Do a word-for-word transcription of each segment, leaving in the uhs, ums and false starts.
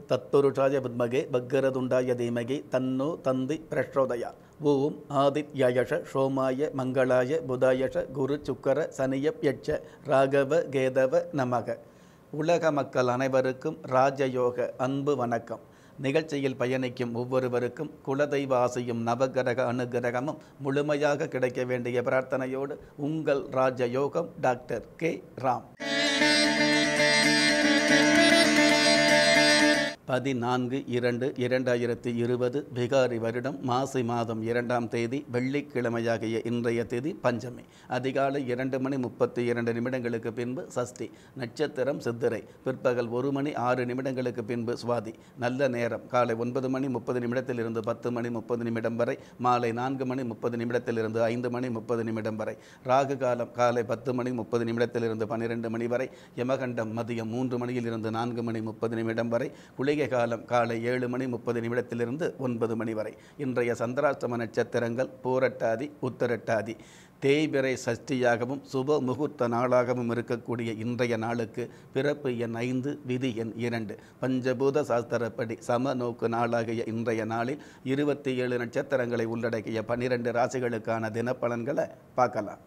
தத்புருஷாய வித்மகே பக்கரதுண்டாய தீமகி தன்னோ தந்தி பிரச்சோதயா. ஓம் ஆதித்யாயஷ சோமாய மங்களாய புதாயஷ குரு சுக்கர சனியப் யட்ச ராகவ கேதவ நமக. உலக மக்கள் அனைவருக்கும் ராஜயோக அன்பு வணக்கம். நிகழ்ச்சியில் பயணிக்கும் ஒவ்வொருவருக்கும் குலதெய்வ ஆசையும் நவகிரக அனுகிரகமும் முழுமையாக கிடைக்க வேண்டிய பிரார்த்தனையோடு உங்கள் ராஜயோகம் டாக்டர் கே ராம். பதினான்கு இரண்டு இரண்டாயிரத்தி இருபது பிகாரி வருடம் மாசி மாதம் இரண்டாம் தேதி வெள்ளிக்கிழமையாகிய இன்றைய தேதி பஞ்சமி. அதிகாலை இரண்டு மணி முப்பத்தி இரண்டு நிமிடங்களுக்கு பின்பு சஷ்டி. நட்சத்திரம் சித்திரை. பிற்பகல் ஒரு மணி ஆறு நிமிடங்களுக்கு பின்பு சுவாதி. நல்ல நேரம் காலை ஒன்பது மணி முப்பது நிமிடத்திலிருந்து பத்து மணி முப்பது நிமிடம் வரை. மாலை நான்கு மணி முப்பது நிமிடத்திலிருந்து ஐந்து மணி முப்பது நிமிடம் வரை. ராகு காலம் காலை பத்து மணி முப்பது நிமிடத்திலிருந்து பன்னிரெண்டு மணி வரை. யமகண்டம் மதியம் மூன்று மணியிலிருந்து நான்கு மணி முப்பது நிமிடம் வரை. குளிகை காலம் காலை ஏழு மணி முப்பது நிமிடத்திலிருந்து ஒன்பது மணி வரை. இன்றைய சந்திராஷ்டம நட்சத்திரங்கள் பூரட்டாதி உத்தரட்டாதி. தேய்பிறை சஷ்டியாகவும் சுப முகூர்த்த நாளாகவும் இருக்கக்கூடிய இன்றைய நாளுக்கு பிறப்பு எண் ஐந்து, விதி எண் இரண்டு. பஞ்சபூத சாஸ்திரப்படி சம நோக்கு நாளாகிய இன்றைய நாளில் இருபத்தி ஏழு நட்சத்திரங்களை உள்ளடக்கிய பனிரெண்டு ராசிகளுக்கான தினப்பலன்களை பார்க்கலாம்.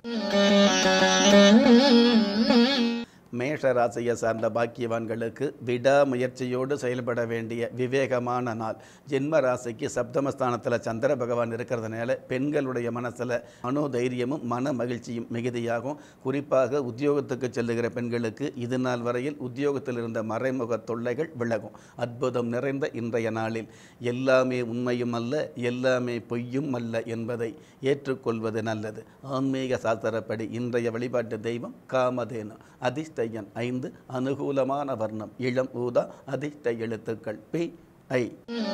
மேஷ ராசியை சார்ந்த பாக்கியவான்களுக்கு விடாமுயற்சியோடு செயல்பட வேண்டிய விவேகமான நாள். ஜென்ம ராசிக்கு சப்தமஸ்தானத்தில் சந்திர பகவான் இருக்கிறதுனால பெண்களுடைய மனசில் மனோதைரியமும் மன மகிழ்ச்சியும் மிகுதியாகும். குறிப்பாக உத்தியோகத்துக்கு செல்லுகிற பெண்களுக்கு இது நாள் வரையில் உத்தியோகத்தில் இருந்த மறைமுக தொல்லைகள் விலகும். அற்புதம் நிறைந்த இன்றைய நாளில் எல்லாமே உண்மையும் அல்ல, எல்லாமே பொய்யும் அல்ல என்பதை ஏற்றுக்கொள்வது நல்லது. ஆன்மீக சாஸ்திரப்படி இன்றைய வழிபாட்டு தெய்வம் காமதேனு. அதிர்ஷ்ட எண் ஐந்து. அனுகூலமான வர்ணம் இளம் ஊதா. அதிர்ஷ்ட எழுத்துக்கள் பி ஐ.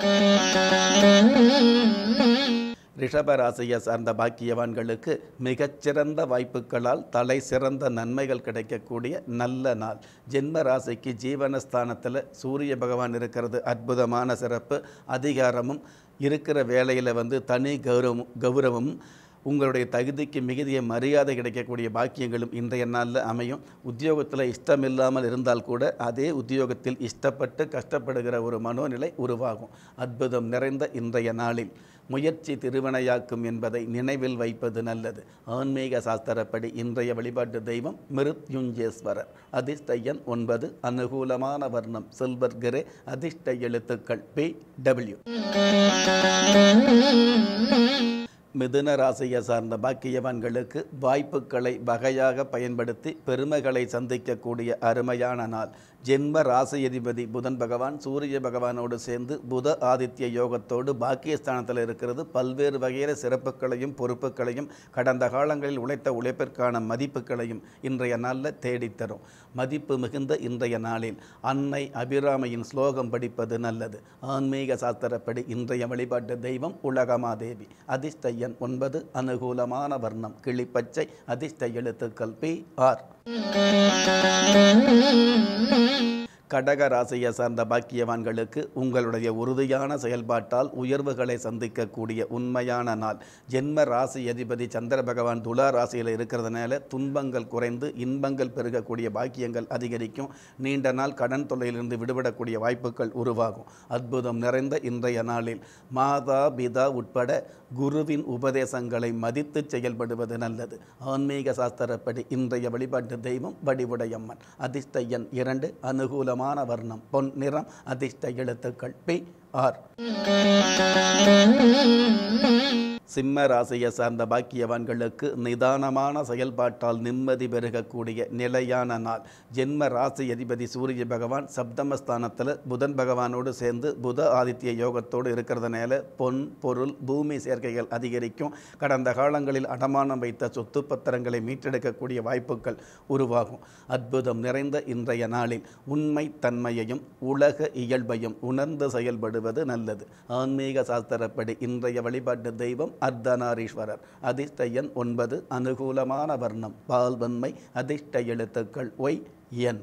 ரிஷபராசியை சார்ந்த பாக்கியவான்களுக்கு மிகச்சிறந்த வாய்ப்புகளால் தலை சிறந்த நன்மைகள் கிடைக்கக்கூடிய நல்ல நாள். ஜென்ம ராசிக்கு ஜீவனஸ்தானத்தில் சூரிய பகவான் இருக்கிறது அற்புதமான சிறப்பு. அதிகாரமும் இருக்கிற வேலையில் வந்து தனி கௌரவம் கௌரவமும் உங்களுடைய தகுதிக்கு மிகுதிய மரியாதை கிடைக்கக்கூடிய பாக்கியங்களும் இன்றைய நாளில் அமையும். உத்தியோகத்தில் இஷ்டமில்லாமல் இருந்தால் கூட அதே உத்தியோகத்தில் இஷ்டப்பட்டு கஷ்டப்படுகிற ஒரு மனோநிலை உருவாகும். அற்புதம் நிறைந்த இன்றைய நாளில் முயற்சி திருவினையாக்கும் என்பதை நினைவில் வைப்பது நல்லது. ஆன்மீக சாஸ்திரப்படி இன்றைய வழிபாட்டு தெய்வம் மிருத்யுஞ்சேஸ்வரர். அதிர்ஷ்ட எண் ஒன்பது. அனுகூலமான வர்ணம் சில்வர் கிரே. அதிர்ஷ்ட எழுத்துக்கள் பி டபிள்யூ. மிதுன ராசியை சார்ந்த பாக்கியவான்களுக்கு வாய்ப்புகளை வகையாக பயன்படுத்தி பெருமைகளை சந்திக்கக்கூடிய அருமையான நாள். ஜென்ம ராசி அதிபதி புதன் பகவான் சூரிய பகவானோடு சேர்ந்து புத ஆதித்ய யோகத்தோடு பாக்கியஸ்தானத்தில் இருக்கிறது. பல்வேறு வகையில சிறப்புகளையும் பொறுப்புகளையும் கடந்த காலங்களில் உழைத்த உழைப்பிற்கான மதிப்புகளையும் இன்றைய நாளில் தேடித்தரும். மதிப்பு மிகுந்த இன்றைய நாளில் அன்னை அபிராமையின் ஸ்லோகம் படிப்பது நல்லது. ஆன்மீக சாஸ்திரப்படி இன்றைய வழிபாட்டு தெய்வம் உலகமாதேவி. அதிர்ஷ்ட எண் ஒன்பது. அனுகூலமான வர்ணம் கிளிப்பச்சை. அதிர்ஷ்ட எழுத்துக்கள் பி ஆர். கடக ராசியை சார்ந்த பாக்கியவான்களுக்கு உங்களுடைய உறுதியான செயல்பாட்டால் உயர்வுகளை சந்திக்கக்கூடிய உண்மையான நாள். ஜென்ம ராசி அதிபதி சந்திர பகவான் துலா ராசியில் இருக்கிறதுனால துன்பங்கள் குறைந்து இன்பங்கள் பெருகக்கூடிய பாக்கியங்கள் அதிகரிக்கும். நீண்ட நாள் கடன் தொல்லையிலிருந்து விடுபடக்கூடிய வாய்ப்புகள் உருவாகும். அற்புதம் நிறைந்த இன்றைய நாளில் மாதா பிதா உட்பட குருவின் உபதேசங்களை மதித்து செயல்படுவது நல்லது. ஆன்மீக சாஸ்திரப்படி இன்றைய வழிபாட்டு தெய்வம் வடிவுடையம்மன். அதிர்ஷ்ட எண் இரண்டு. அனுகூலமான வர்ணம் பொன் நிறம். அதிர்ஷ்ட எழுத்துக்கள் பி ஆர். சிம்ம ராசியை சார்ந்த பாக்கியவான்களுக்கு நிதானமான செயல்பாட்டால் நிம்மதி பெருகக்கூடிய நிலையான நாள். ஜென்ம ராசி அதிபதி சூரிய பகவான் சப்தமஸ்தானத்தில் புதன் பகவானோடு சேர்ந்து புத ஆதித்ய யோகத்தோடு இருக்கிறதுனால பொன் பொருள் பூமி சேர்க்கைகள் அதிகரிக்கும். கடந்த காலங்களில் அடமானம் வைத்த சொத்து பத்திரங்களை மீட்டெடுக்கக்கூடிய வாய்ப்புகள் உருவாகும். அற்புதம் நிறைந்த இன்றைய நாளில் உண்மை தன்மையையும் உலக இயல்பையும் உணர்ந்து செயல்படுவது நல்லது. ஆன்மீக சாஸ்திரப்படி இன்றைய வழிபாட்டு தெய்வம் அர்த்தநாரீஸ்வரர். அதிர்ஷ்ட எண் ஒன்பது. அனுகூலமான வர்ணம் பால்வன்மை. அதிர்ஷ்ட எழுத்துக்கள் ஒய் என்.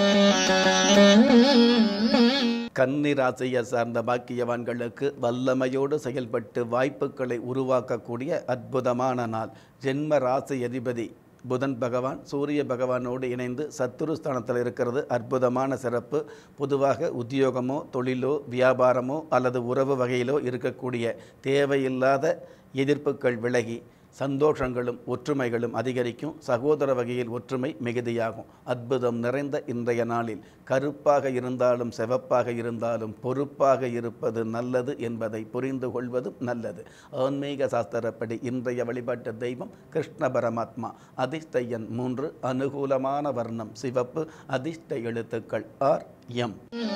கன்னி ராசியை சார்ந்த பாக்கியவான்களுக்கு வல்லமையோடு செயல்பட்டு வாய்ப்புகளை உருவாக்கக்கூடிய அற்புதமான நாள். ஜென்ம ராசி அதிபதி புதன் பகவான் சூரிய பகவானோடு இணைந்து சத்துருஸ்தானத்தில் இருக்கிறது அற்புதமான சிறப்பு. பொதுவாக உத்தியோகமோ தொழிலோ வியாபாரமோ அல்லது உறவு வகையிலோ இருக்கக்கூடிய தேவையில்லாத எதிர்ப்புகள் விலகி சந்தோஷங்களும் ஒற்றுமைகளும் அதிகரிக்கும். சகோதர வகையில் ஒற்றுமை மிகுதியாகும். அற்புதம் நிறைந்த இன்றைய நாளில் கருப்பாக இருந்தாலும் சிவப்பாக இருந்தாலும் பொறுப்பாக இருப்பது நல்லது என்பதை புரிந்து கொள்வதும் நல்லது. ஆன்மீக சாஸ்திரப்படி இன்றைய வழிபாட்டு தெய்வம் கிருஷ்ண பரமாத்மா. அதிர்ஷ்ட எண் மூன்று. அனுகூலமான வர்ணம் சிவப்பு. அதிர்ஷ்ட எழுத்துக்கள் ஆர் எம்.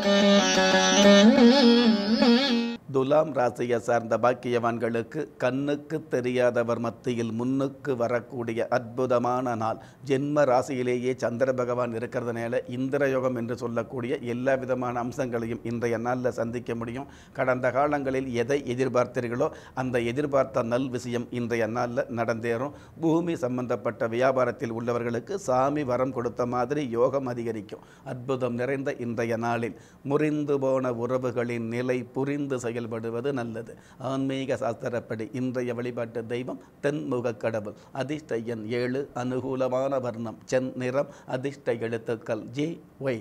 துலாம் ராசியை சார்ந்த பாக்கியவான்களுக்கு கண்ணுக்கு தெரியாதவர் மத்தியில் முன்னுக்கு வரக்கூடிய அற்புதமான நாள். ஜென்ம ராசியிலேயே சந்திர பகவான் இருக்கிறதுனால இந்திரயோகம் என்று சொல்லக்கூடிய எல்லா விதமான அம்சங்களையும் இன்றைய நாளில் சந்திக்க முடியும். கடந்த காலங்களில் எதை எதிர்பார்த்தீர்களோ அந்த எதிர்பார்த்த நல் விஷயம் இன்றைய நாளில் நடந்தேறும். பூமி சம்பந்தப்பட்ட வியாபாரத்தில் உள்ளவர்களுக்கு சாமி வரம் கொடுத்த மாதிரி யோகம் அதிகரிக்கும். அற்புதம் நிறைந்த இன்றைய நாளில் முறிந்து போன உறவுகளின் நிலை புரிந்து செயல்படுவது நல்லது. ஆன்மீக சாஸ்திரப்படி இன்றைய வழிபாட்டு தெய்வம் தென்முக கடவுள். அதிர்ஷ்ட எண் ஏழு. அனுகூலமான வர்ணம் சென் நிறம். அதிர்ஷ்ட எழுத்துக்கள் ஜி ஒய்.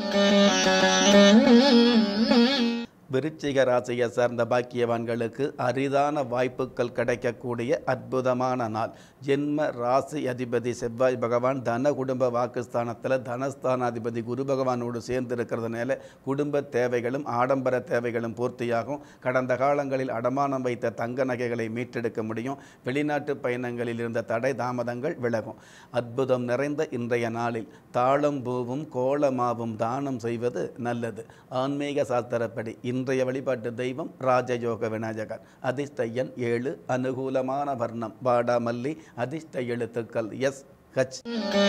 விருச்சிக ராசியை சார்ந்த பாக்கியவான்களுக்கு அரிதான வாய்ப்புகள் கிடைக்கக்கூடிய அற்புதமான நாள். ஜென்ம ராசி அதிபதி செவ்வாய் பகவான் தன குடும்ப வாக்குஸ்தானத்தில் தனஸ்தானாதிபதி குரு பகவானோடு சேர்ந்து இருக்கிறதுனால குடும்ப தேவைகளும் ஆடம்பர தேவைகளும் பூர்த்தியாகும். கடந்த காலங்களில் அடமானம் வைத்த தங்க நகைகளை மீட்டெடுக்க முடியும். வெளிநாட்டு பயணங்களில் இருந்த தடை தாமதங்கள் விலகும். அற்புதம் நிறைந்த இன்றைய நாளில் தாளம் பூவும் கோலமாவும் தானம் செய்வது நல்லது. ஆன்மீக சாஸ்திரப்படி இன்றைய வழிபாட்டு தெய்வம் ராஜயோக விநாயகர். அதிர்ஷ்ட எண் ஏழு. அனுகூலமான வர்ணம் வாடாமல்லி. அதிர்ஷ்ட எழுத்துக்கள் எஸ் ஹச்.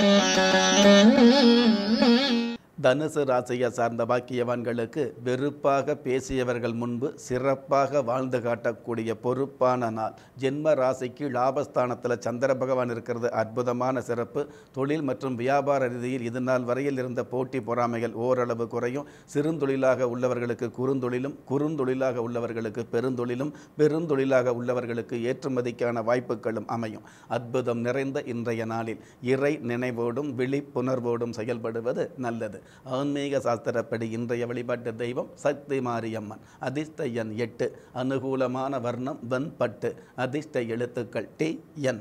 தனுசு ராசியை சார்ந்த பாக்கியவான்களுக்கு வெறுப்பாக பேசியவர்கள் முன்பு சிறப்பாக வாழ்ந்து காட்டக்கூடிய பொறுப்பான நாள். ஜென்ம ராசிக்கு லாபஸ்தானத்தில் சந்திர பகவான் இருக்கிறது அற்புதமான சிறப்பு. தொழில் மற்றும் வியாபார ரீதியில் இது நாள் வரையில் இருந்த போட்டி பொறாமைகள் ஓரளவு குறையும். சிறுந்தொழிலாக உள்ளவர்களுக்கு குறுந்தொழிலும் குறுந்தொழிலாக உள்ளவர்களுக்கு பெருந்தொழிலும் பெருந்தொழிலாக உள்ளவர்களுக்கு ஏற்றுமதிக்கான வாய்ப்புகளும் அமையும். அற்புதம் நிறைந்த இன்றைய நாளில் இறை நினைவோடும் விழிப்புணர்வோடும் செயல்படுவது நல்லது. ஆன்மீக சாஸ்திரப்படி இன்றைய வழிபாட்டு தெய்வம் சக்தி மாரியம்மன். அதிர்ஷ்ட எண் எட்டு. அனுகூலமான வர்ணம் வெண்பட்டு. அதிர்ஷ்ட எழுத்துக்கள் டி என்.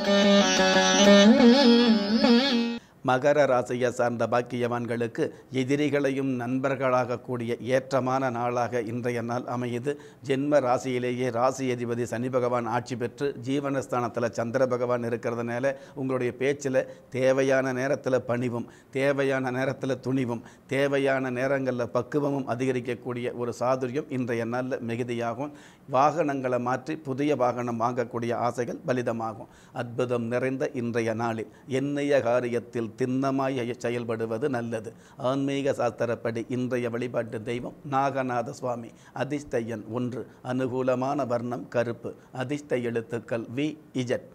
மகர ராசியை சார்ந்த பாக்கியவான்களுக்கு எதிரிகளையும் நண்பர்களாக கூடிய ஏற்றமான நாளாக இன்றைய நாள் அமையுது. ஜென்ம ராசியிலேயே ராசி அதிபதி சனி பகவான் ஆட்சி பெற்று ஜீவனஸ்தானத்தில் சந்திர பகவான் இருக்கிறதுனால உங்களுடைய பேச்சில் தேவையான நேரத்தில் பணிவும் தேவையான நேரத்தில் துணிவும் தேவையான நேரங்களில் பக்குவமும் அதிகரிக்கக்கூடிய ஒரு சாதுரியம் இன்றைய நாளில் மிகுதியாகும். வாகனங்களை மாற்றி புதிய வாகனம் வாங்கக்கூடிய ஆசைகள் பலிதமாகும். அற்புதம் நிறைந்த இன்றைய நாளில் எண்ணிய காரியத்தில் திண்ணமாய் செயல்படுவது நல்லது. ஆன்மீக சாஸ்திரப்படி இன்றைய வழிபாட்டு தெய்வம் நாகநாத சுவாமி. அதிர்ஷ்ட எண் ஒன்று. அனுகூலமான வர்ணம் கருப்பு. அதிர்ஷ்ட எழுத்துக்கள் வி இஜட்.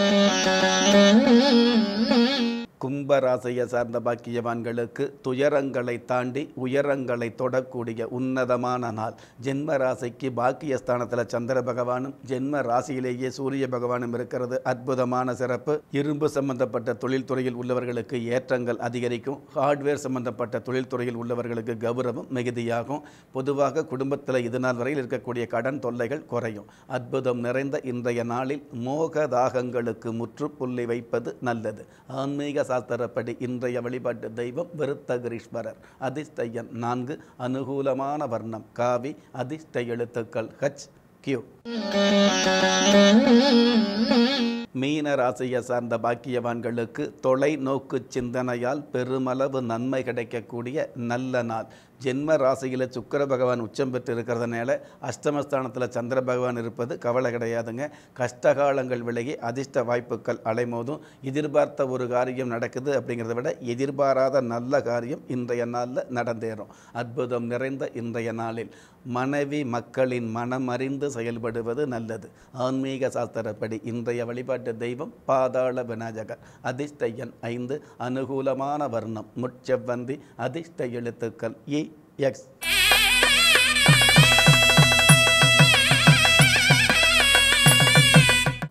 கும்பராசியை சார்ந்த பாக்கியவான்களுக்கு துயரங்களை தாண்டி உயரங்களை தொடக்கூடிய உன்னதமான நாள். ஜென்ம ராசிக்கு பாக்கியஸ்தானத்தில் சந்திர பகவானும் ஜென்ம ராசியிலேயே சூரிய பகவானும் இருக்கிறது அற்புதமான சிறப்பு. இரும்பு சம்பந்தப்பட்ட தொழில்துறையில் உள்ளவர்களுக்கு ஏற்றங்கள் அதிகரிக்கும். ஹார்ட்வேர் சம்பந்தப்பட்ட தொழில்துறையில் உள்ளவர்களுக்கு கௌரவம் மிகுதியாகும். பொதுவாக குடும்பத்தில் இது நாள் வரையில் இருக்கக்கூடிய கடன் தொல்லைகள் குறையும். அற்புதம் நிறைந்த இன்றைய நாளில் மோக தாகங்களுக்கு முற்றுப்புள்ளி வைப்பது நல்லது. ஆன்மீக சாஸ்திரப்படி இன்றைய வழிபாட்டு தெய்வம் விருத்தகிரீஸ்வரர். அதிர்ஷ்ட எண் நான்கு. அனுகூலமான வர்ணம் காவி. அதிர்ஷ்ட எழுத்துக்கள் ஹச் கியூ. மீன ராசியை சார்ந்த பாக்கியவான்களுக்கு தொலைநோக்கு சிந்தனையால் பெருமளவு நன்மை கிடைக்கக்கூடிய நல்ல நாள். ஜென்ம ராசியில் சுக்கிர பகவான் உச்சம் பெற்று இருக்கிறதுனால அஷ்டமஸ்தானத்தில் சந்திர பகவான் இருப்பது கவலை கிடையாதுங்க. கஷ்டகாலங்கள் விலகி அதிர்ஷ்ட வாய்ப்புகள் அலைமோதும். எதிர்பார்த்த ஒரு காரியம் நடக்குது அப்படிங்கிறத விட எதிர்பாராத நல்ல காரியம் இன்றைய நாளில் நடந்தேறும். அற்புதம் நிறைந்த இன்றைய நாளில் மனைவி மக்களின் மனமறிந்து செயல்படுவது நல்லது. ஆன்மீக சாஸ்திரப்படி இன்றைய வழிபாட்டு தெய்வம் பாதாள விநாயகர். அதிர்ஷ்ட எண் ஐந்து. அனுகூலமான வர்ணம் முட்செவ்வந்தி. அதிர்ஷ்ட எழுத்துக்கள் இ எக்ஸ்.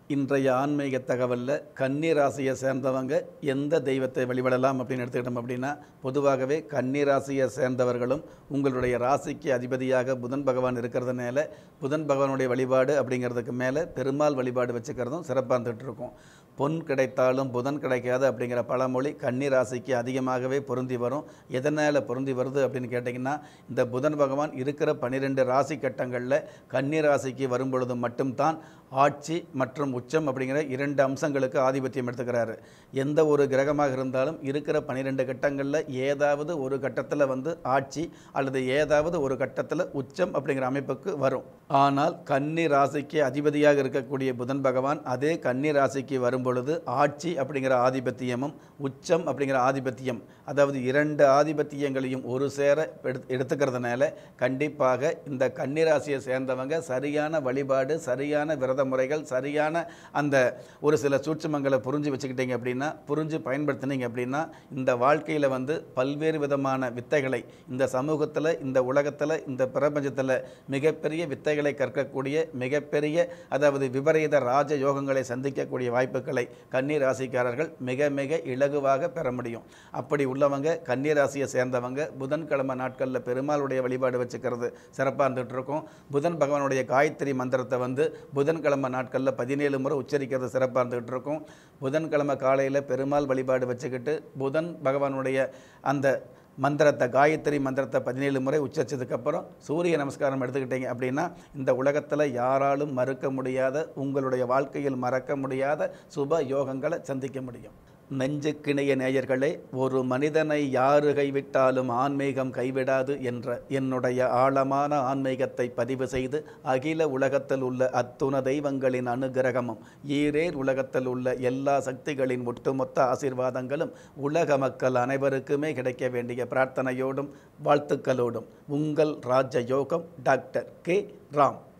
இன்றைய ஆன்மீக தகவலில் கன்னி ராசியை சேர்ந்தவங்க எந்த தெய்வத்தை வழிபடலாம் அப்படின்னு எடுத்துக்கிட்டோம் அப்படின்னா, பொதுவாகவே கன்னி ராசியை சேர்ந்தவர்களும் உங்களுடைய ராசிக்கு அதிபதியாக புதன் பகவான் இருக்கிறதுனால புதன் பகவானுடைய வழிபாடு அப்படிங்கிறதுக்கு மேலே பெருமாள் வழிபாடு வச்சுக்கிறதும் சிறப்பாக இருந்துகிட்டு இருக்கும். பொன் கிடைத்தாலும் புதன் கிடைக்காது அப்படிங்கிற பழமொழி கன்னி ராசிக்கு அதிகமாகவே பொருந்தி வரும். எதனால் பொருந்தி வருது அப்படின்னு கேட்டிங்கன்னா, இந்த புதன் பகவான் இருக்கிற பன்னிரெண்டு ராசி கட்டங்களில் கன்னி ராசிக்கு வரும்பொழுது மட்டும்தான் ஆட்சி மற்றும் உச்சம் அப்படிங்கிற இரண்டு அம்சங்களுக்கு ஆதிபத்தியம் எடுத்துக்கிறாரு. எந்த ஒரு கிரகமாக இருந்தாலும் இருக்கிற பன்னிரெண்டு கட்டங்களில் ஏதாவது ஒரு கட்டத்தில் வந்து ஆட்சி அல்லது ஏதாவது ஒரு கட்டத்தில் உச்சம் அப்படிங்கிற அமைப்புக்கு வரும். ஆனால் கன்னி ராசிக்கு அதிபதியாக இருக்கக்கூடிய புதன் பகவான் அதே கன்னி ராசிக்கு வரும்பொழுது ஆட்சி அப்படிங்கிற ஆதிபத்தியமும் உச்சம் அப்படிங்கிற ஆதிபத்தியம், அதாவது இரண்டு ஆதிபத்தியங்களையும் ஒரு சேர எடுத்து எடுத்துக்கிறதுனால கண்டிப்பாக இந்த கன்னி ராசியை சேர்ந்தவங்க சரியான வழிபாடு, சரியான விரத முறைகள், சரியான அந்த ஒரு சில சூட்சுமங்களை புரிஞ்சு வச்சுக்கிட்டீங்க அப்படின்னா, புரிஞ்சு பயன்படுத்தினீங்க அப்படின்னா, இந்த வாழ்க்கையில் வந்து பல்வேறு விதமான வித்தைகளை இந்த சமூகத்தில், இந்த உலகத்தில், இந்த பிரபஞ்சத்தில் மிகப்பெரிய வித்தைகளை கற்கக்கூடிய மிகப்பெரிய, அதாவது விபரீத ராஜ யோகங்களை சந்திக்கக்கூடிய வாய்ப்புகளை கன்னி ராசிக்காரர்கள் மிக மிக இலகுவாக பெற முடியும். அப்படி உள்ளவங்க கன்னி ராசியை சேர்ந்தவங்க புதன்கிழமை நாட்களில் பெருமாளுடைய வழிபாடு வச்சுக்கிறது சிறப்பாக இருந்துகிட்டு இருக்கும். புதன் பகவானுடைய காயத்ரி மந்திரத்தை வந்து புதன்கிழமை நாட்களில் பதினேழு முறை உச்சரிக்கிறது சிறப்பாக இருந்துகிட்டு இருக்கும். புதன்கிழமை காலையில் பெருமாள் வழிபாடு வச்சுக்கிட்டு புதன் பகவானுடைய அந்த மந்திரத்தை, காயத்ரி மந்திரத்தை பதினேழு முறை உச்சரித்ததுக்கப்புறம் சூரிய நமஸ்காரம் எடுத்துக்கிட்டீங்க அப்படின்னா, இந்த உலகத்தில் யாராலும் மறுக்க முடியாத, உங்களுடைய வாழ்க்கையில் மறக்க முடியாத சுப யோகங்களை சந்திக்க முடியும். நெஞ்சுக்கிணைய நேயர்களே, ஒரு மனிதனை யாரு கைவிட்டாலும் ஆன்மீகம் கைவிடாது என்ற என்னுடைய ஆழமான ஆன்மீகத்தை பதிவு செய்து அகில உலகத்தில் உள்ள அத்துண தெய்வங்களின் அனுகிரகமும் ஈரேர் உலகத்தில் உள்ள எல்லா சக்திகளின் ஒட்டுமொத்த ஆசீர்வாதங்களும் உலக மக்கள் அனைவருக்குமே கிடைக்க வேண்டிய பிரார்த்தனையோடும் வாழ்த்துக்களோடும் உங்கள் ராஜயோகம் டாக்டர் கே ராம்.